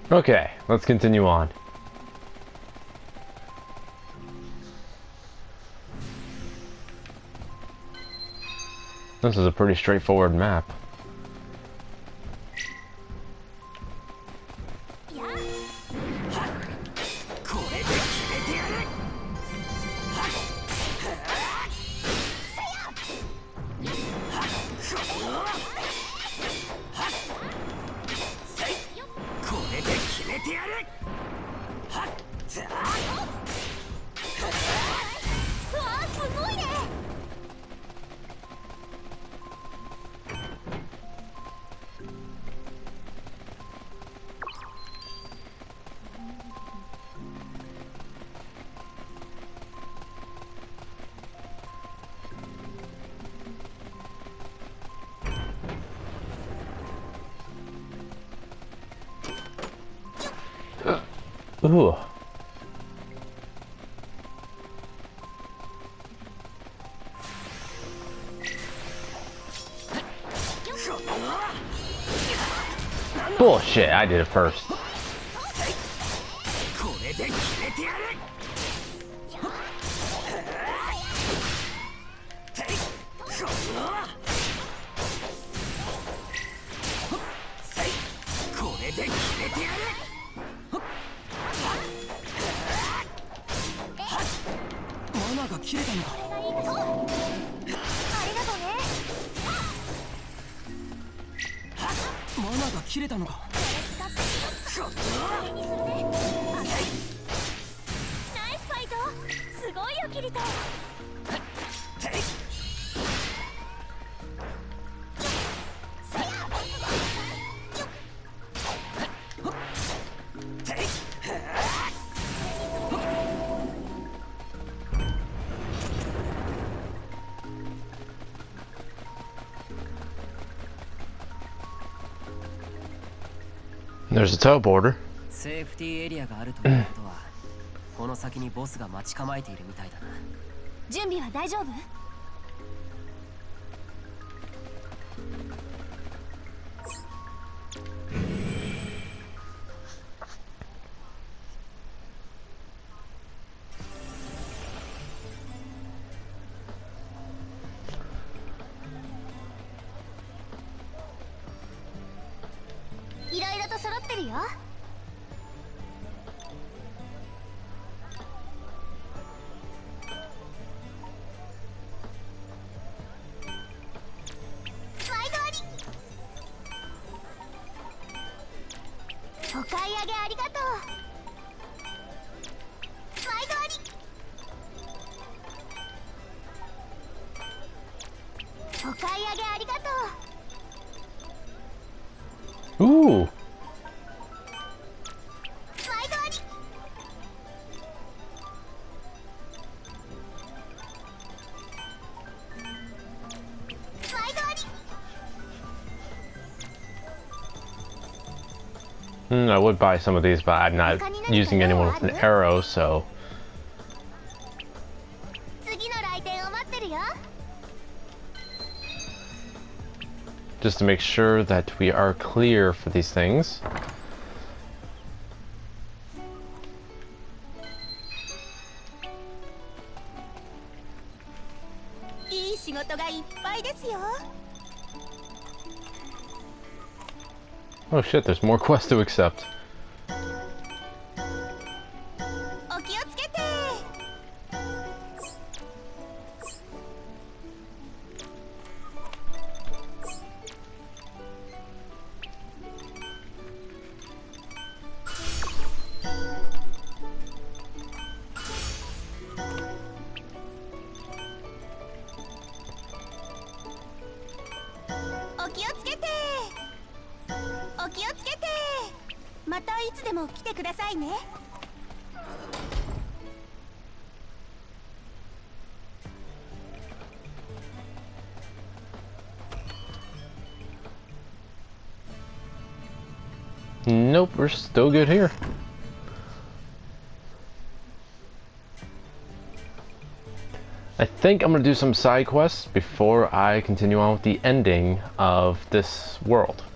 Okay, let's continue on. This is a pretty straightforward map. Ooh. Bullshit, I did it first. There's a teleporter. セーフティーエリアがあるということは、この先にボスが待ち構えているみたいだな。 準備は大丈夫？いろいろと揃ってるよ。毎度あり。お買い上げありがとう。毎度あり。お買い上げありがとう。 Ooh. I would buy some of these, but I'm not using anyone with an arrow, so... Just to make sure that we are clear for these things. Oh shit, there's more quests to accept. Nope, we're still good here. I think I'm gonna do some side quests before I continue on with the ending of this world.